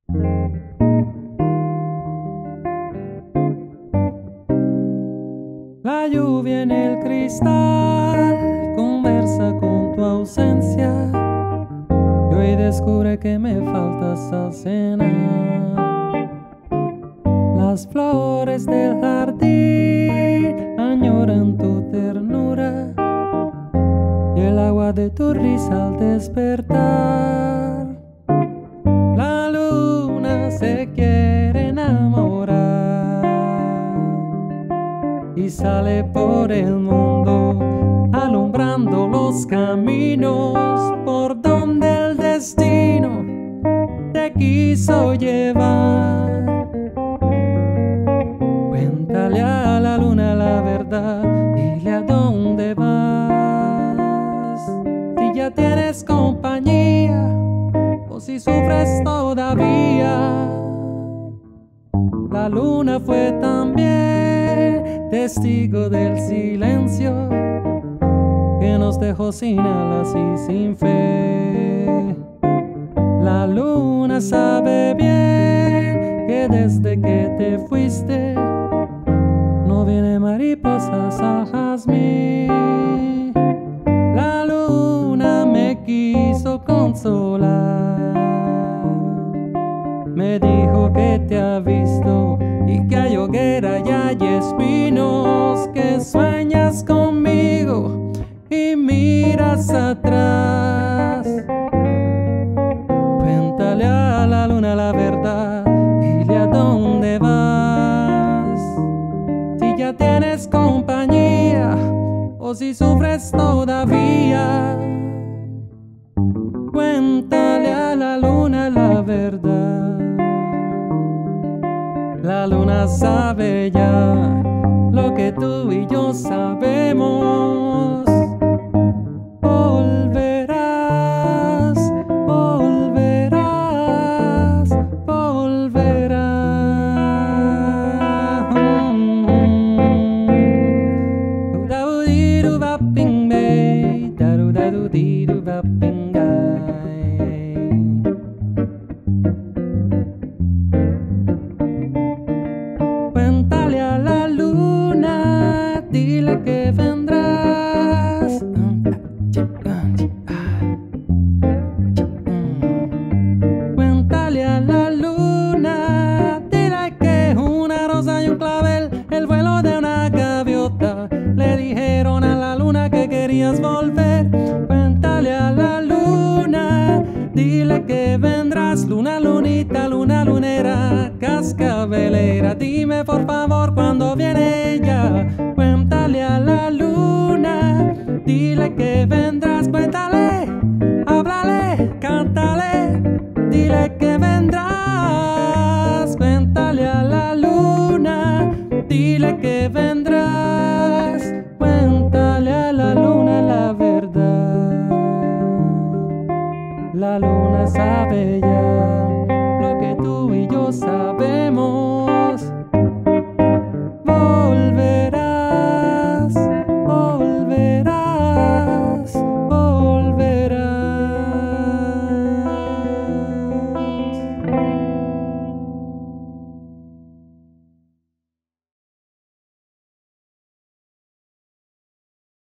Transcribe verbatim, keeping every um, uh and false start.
La lluvia en el cristal conversa con tu ausencia y hoy descubre que me falta esa cena. Las flores del jardín añoran tu ternura y el agua de tu risa al despertar. La luna se quiere enamorar y sale por el mundo alumbrando los caminos por donde el destino te quiso llevar. Cuéntale a la luna la verdad, dile a dónde vas. Si ya tienes compañía o si sufres todavía. La luna fue también testigo del silencio que nos dejó sin alas y sin fe. La luna sabe bien que desde que te fuiste no viene mariposas al jazmín. La luna me quiso consolar, me dijo que te ha visto y que hay hoguera y hay espinos, que sueñas conmigo y miras atrás. Cuéntale a la luna la verdad, dile a dónde vas. Si ya tienes compañía o si sufres todavía. Cuéntale a la luna la verdad. La luna sabe ya lo que tú y yo sabemos. Volverás, volverás, volverás. Udabudirubapimbay, darudadudirubapingay. Cuéntale a la luna, dile que vendrás. Cuéntale a la luna, dile que una rosa y un clavel, el vuelo de una gaviota, le dijeron a la luna que querías volver. Cuéntale a la luna, dile que vendrás. Luna, lunita, luna, lunera, cascabelera, dime por favor cuándo viene ella. Cuéntale a la luna, dile que vendrás. Cuéntale, háblale, cántale, dile que vendrás. Cuéntale a la luna, dile que vendrás. Cuéntale a la luna la verdad. La luna sabe ya